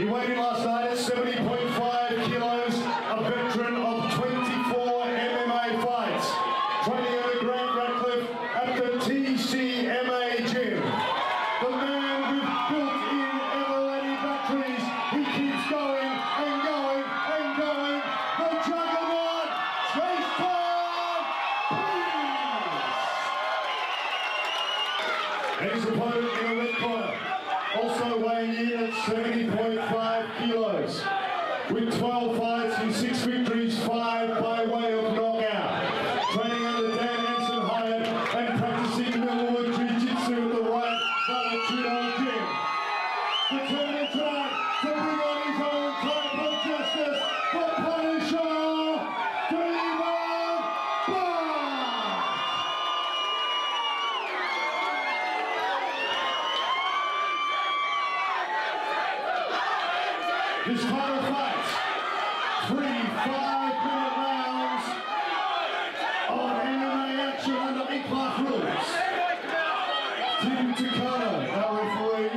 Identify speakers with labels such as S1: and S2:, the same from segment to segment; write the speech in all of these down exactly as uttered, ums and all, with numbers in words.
S1: He weighed in last night at seventy point five kilos, a veteran of twenty-four M M A fights, training at the Grand Ratcliffe at the T C M A gym. The man with built-in ever-ready batteries, he keeps going and going and going. The juggernaut, Jason Preece! And his opponent in the red corner, also weighing in at seventy point five kilos, with twelve fights and six victories, five by way of knockout. Training under Dan Hansen Hyatt and practicing Millwood Jiu-Jitsu at the Riot Vale Tudo gym. Determined tonight to bring on his own type of justice, the Punisher, David Butt! His title fights, three five-minute rounds of M M A action under E-class rules. Tim Takano, our referee.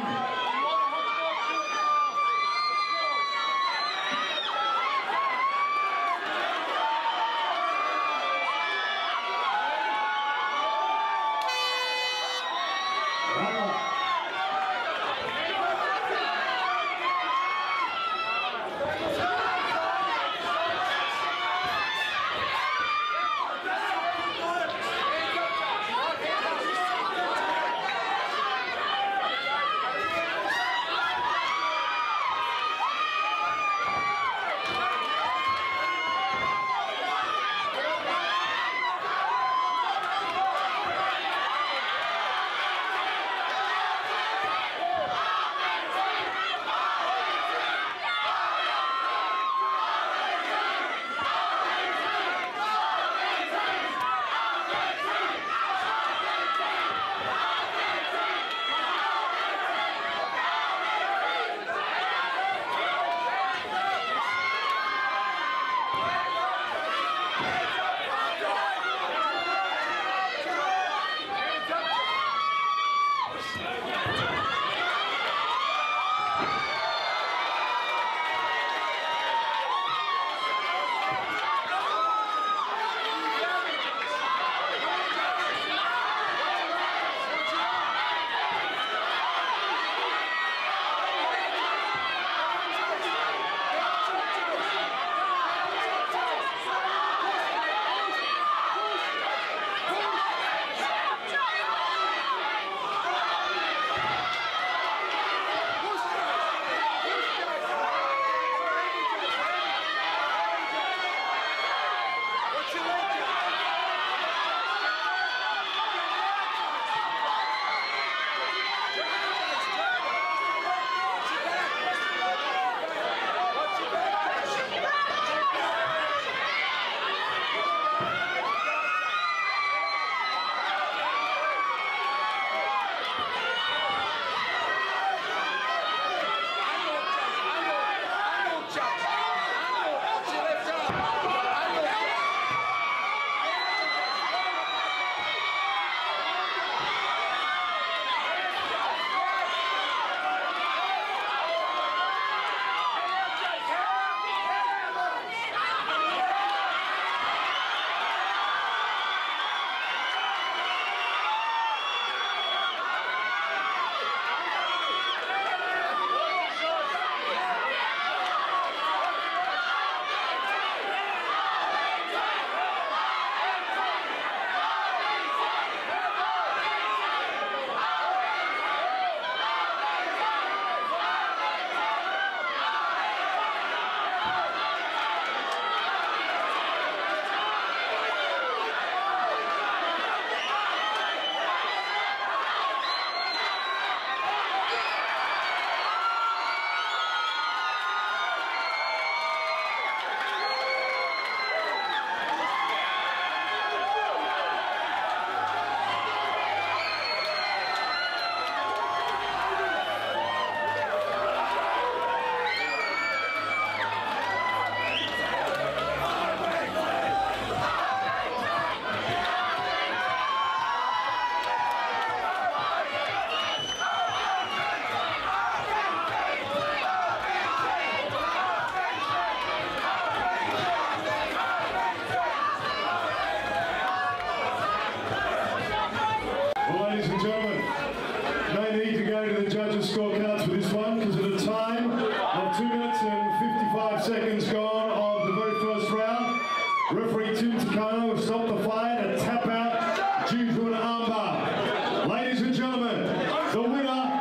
S1: armbar. Ladies and gentlemen, the winner